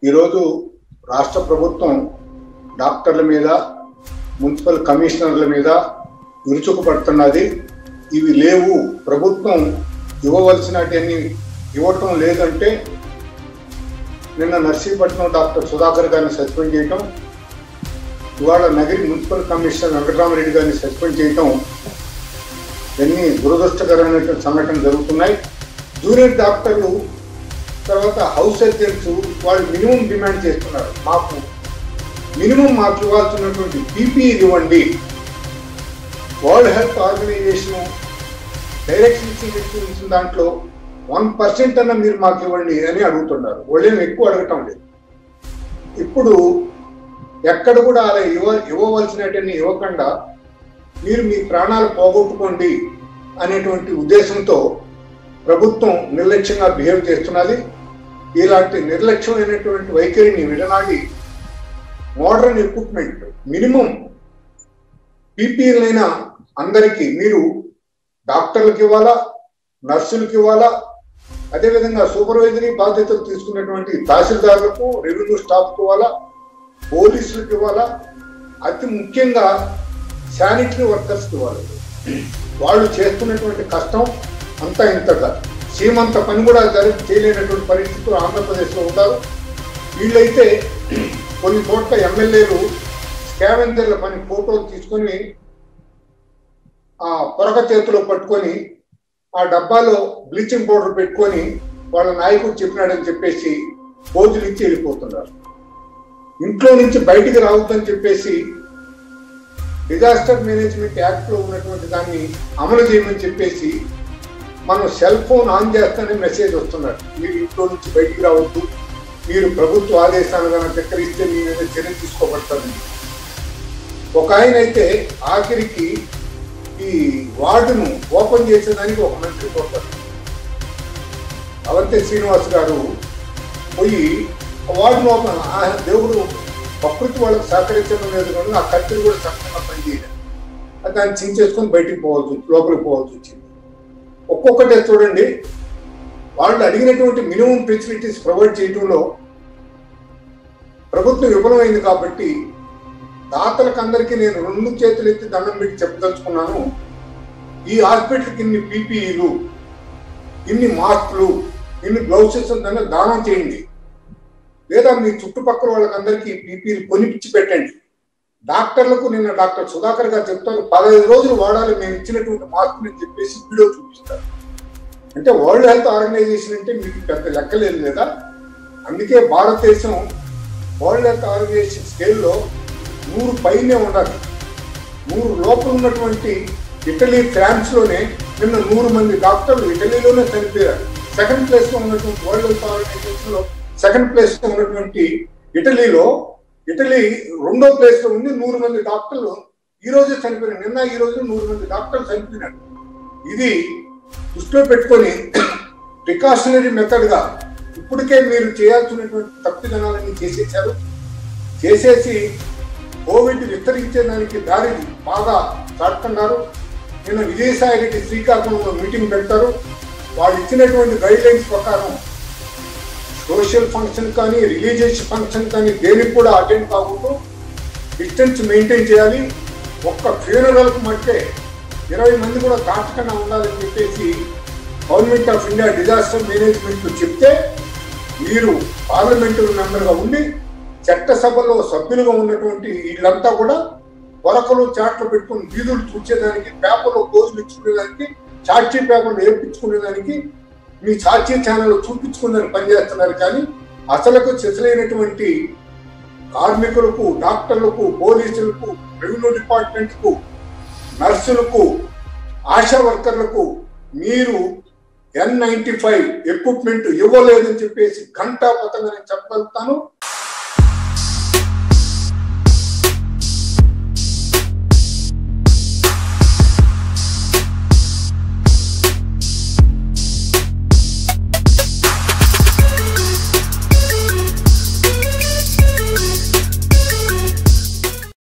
ఈరోజు రాష్ట్ర ప్రభుత్వం డాక్టర్ల మీద మున్సిపల్ కమిషనర్ల మీద విరుచుకుపడుతున్నది. ఇవి లేవు, ప్రభుత్వం ఇవ్వవలసినవన్నీ ఇవ్వటం లేదంటే నిన్న నర్సీపట్నం డాక్టర్ సుధాకర్ గారిని సస్పెండ్ చేయటం, ఇవాళ నగరి మున్సిపల్ కమిషనర్ వెంకటరామరెడ్డి గారిని సస్పెండ్ చేయటం ఎన్ని దురదృష్టకరమైన సంఘటనలు జరుగుతున్నాయి. జూనియర్ డాక్టర్లు తర్వాత హౌస్ సర్జన్స్ వాళ్ళు మినిమం డిమాండ్ చేస్తున్నారు. మాకు ఇవ్వాల్సినటువంటి పీపీఈ ఇవ్వండి. వరల్డ్ హెల్త్ ఆర్గనైజేషన్ డైరెక్షన్స్ ఇచ్చిన దాంట్లో 1% అన్న మీరు మాకు ఇవ్వండి అని అడుగుతున్నారు. వాళ్ళేం ఎక్కువ అడగటం లేదు. ఇప్పుడు ఎక్కడ కూడా అలా ఇవ్వవలసినటువంటి ఇవ్వకుండా మీరు మీ ప్రాణాలు పోగొట్టుకోండి అనేటువంటి ఉద్దేశంతో ప్రభుత్వం నిర్లక్ష్యంగా బిహేవ్ చేస్తున్నది. ఇలాంటి నిర్లక్ష్యమైనటువంటి వైఖరిని విడనాడి మోడర్న్ ఎక్విప్మెంట్ మినిమం పీపీఎలైనా అందరికీ మీరు డాక్టర్లకు ఇవ్వాలా, నర్సులకు ఇవ్వాలా, అదేవిధంగా సూపర్వైజరీ బాధ్యతలు తీసుకున్నటువంటి తహసీల్దార్లకు, రెవెన్యూ స్టాఫ్కి ఇవ్వాలా, పోలీసులకు ఇవ్వాలా, అతి ముఖ్యంగా శానిటరీ వర్కర్స్కి ఇవ్వాలి. వాళ్ళు చేస్తున్నటువంటి కష్టం అంతా ఇంతగా సీమంత పని కూడా చేయలేనటువంటి పరిస్థితులు ఆంధ్రప్రదేశ్లో ఉంటారు. వీళ్ళైతే కొన్ని చోట్ల ఎమ్మెల్యేలు స్కావెంజర్ల పని ఫోటోలు తీసుకొని ఆ పొరక చేతిలో పట్టుకొని ఆ డబ్బాలో బ్లీచింగ్ పౌడర్ పెట్టుకొని వాళ్ళ నాయకుడు చెప్పినాడని చెప్పేసి పోజులు ఇచ్చి వెళ్ళిపోతున్నారు. ఇంట్లో నుంచి బయటికి రావద్దని చెప్పేసి డిజాస్టర్ మేనేజ్మెంట్ యాక్ట్ లో ఉన్నటువంటి దాన్ని అమలు చేయమని చెప్పేసి మనం సెల్ ఫోన్ ఆన్ చేస్తేనే మెసేజ్ వస్తున్నారు, మీరు ఇంట్లో నుంచి బయటికి రావద్దు, మీరు ప్రభుత్వ ఆదేశాలు కనుక ధిక్కరిస్తే మీ మీద చర్య తీసుకోబడుతుంది. ఒక ఆయన అయితే ఆఖరికి ఈ వార్డును ఓపెన్ చేసేదానికి ఒక మంత్రి కోరుతారు. అవంతి శ్రీనివాస్ గారు పోయి వార్డును ఓపెన్, దేవుడు ప్రకృతి వాళ్ళకి సహకరించడం లేదు కానీ ఆ కత్తిని కూడా చక్కగా పనిచేయలేదు. దాన్ని చించేసుకొని బయటికి లోపలికి పోవాల్సి వచ్చింది. ఒక్కొక్కటే చూడండి, వాళ్ళు అడిగినటువంటి మినిమం ఫెసిలిటీస్ ప్రొవైడ్ చేయడంలో ప్రభుత్వం విఫలమైంది. కాబట్టి దాతలకు అందరికీ నేను 2 చేతులు ఎత్తి దండం పెట్టి చెప్పదలుచుకున్నాను. ఈ హాస్పిటల్కి ఇన్ని పీపీఈలు, ఇన్ని మాస్కులు, ఇన్ని గ్లౌసెస్ దానం చేయండి, లేదా మీ చుట్టుపక్కల వాళ్ళకందరికీ పీపీఈలు కొనిపించి పెట్టండి. డాక్టర్లకు నిన్న డాక్టర్ సుధాకర్ గారు చెప్తారు 15 రోజులు వాడాలి మేము ఇచ్చినటువంటి మాస్క్ అని చెప్పేసి వీడియో చూపిస్తారు. అంటే వరల్డ్ హెల్త్ ఆర్గనైజేషన్ అంటే మీకు పెద్ద లెక్కలేదు లేదా? అందుకే భారతదేశం వరల్డ్ హెల్త్ ఆర్గనైజేషన్ స్కేల్లో 100 పైనే ఉండాలి. 100 లోపల ఉన్నటువంటి ఇటలీ, ఫ్రాన్స్ లోనే నిన్న 100 మంది డాక్టర్లు ఇటలీలోనే చనిపోయారు. సెకండ్ ప్లేస్ లో ఉన్నటువంటి వరల్డ్ హెల్త్ ఆర్గనైజేషన్ లో సెకండ్ ప్లేస్ లో ఉన్నటువంటి ఇటలీ 2వ ప్లేస్ లో ఉంది. 100 మంది డాక్టర్లు ఈ రోజే చనిపోయినారు. నిన్న ఈ రోజు 100 మంది డాక్టర్లు చనిపోయినారు. ఇది దృష్టిలో పెట్టుకొని ప్రికాషనరీ మెథడ్ గా ఇప్పటికే మీరు చేయాల్సినటువంటి తప్పిదనాలన్నీ చేసేసి కోవిడ్ విస్తరించేదానికి దారి బాగా చాటుతున్నారు. నిన్న విజయసాయి రెడ్డి శ్రీకాకుళంలో మీటింగ్ పెడతారు. వాళ్ళు ఇచ్చినటువంటి గైడ్ లైన్స్ ప్రకారం సోషల్ ఫంక్షన్ కానీ, రిలీజియస్ ఫంక్షన్ కానీ దేనికి కూడా అటెండ్ కాకుండా డిస్టెన్స్ మెయింటైన్ చేయాలి. ఒక్క ఫ్యూనరల్కి మట్టే 20 మంది కూడా దాటకుండా ఉండాలని చెప్పేసి government of India disaster management చెప్తే మీరు పార్లమెంటరీ మెంబర్గా ఉండి చట్టసభలో సభ్యులుగా ఉన్నటువంటి వీళ్ళంతా కూడా వరకలు చాట్లు పెట్టుకుని వీధులు చూచేదానికి, పేపర్లో పోజులు ఇచ్చుకునేదానికి, సాక్షి పేపర్లు వేపించుకునేదానికి, మీ సాక్షి ఛానల్ చూపించుకుని పనిచేస్తున్నారు. కానీ అసలుకు చెసలైనటువంటి కార్మికులకు, డాక్టర్లకు, పోలీసులకు, రెవెన్యూ డిపార్ట్మెంట్కు, నర్సులకు, ఆశా వర్కర్లకు మీరు N95 ఎక్విప్మెంట్ ఇవ్వలేదని చెప్పేసి ఘంటాపథంగా నేను చెప్పగలుగుతాను.